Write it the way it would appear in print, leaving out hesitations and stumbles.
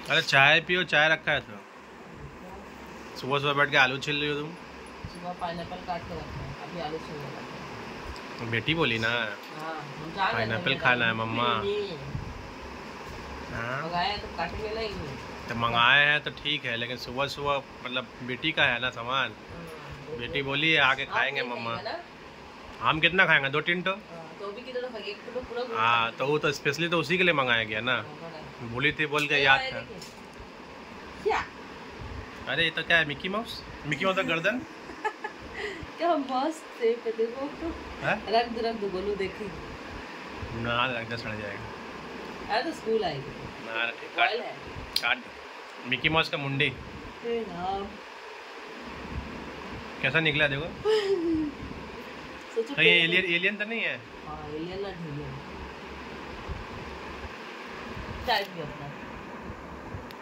अरे चाय पियो, चाय रखा है तो। सुबह सुबह बैठ के आलू छील रही हो तुम। सुबह पाइनएप्पल काट के रखा है, अभी आलू छील रखा है। बेटी बोली ना पाइनएप्पल खाना है मम्मा। मंगाया तो काटने नहीं तो मंगाए हैं तो ठीक है, लेकिन सुबह सुबह मतलब बेटी का है ना सामान। बेटी बोली है आके खाएंगे मम्मा। हम कितना खाएंगे, 2-3 तो भी कितना खाएंगे, 1 किलो पूरा। हाँ तो वो तो स्पेशली तो उसी के लिए मंगाया गया ना। बोली थी, बोल के याद था। क्या? अरे ये तो क्या है, मिकी माउस। मिकी माउस का गर्दन क्या मस्त है, पे देखो तो रख दो गोलू देखी ना, रख दे सड़ जाएगा। अरे तो स्कूल आएगी ना ठीक काट। मिकी माउस का मुंडी कैसा निकला देखो। ये एलियन तो नहीं है। हाँ एलियन ना, ढूंढो चाय पियो।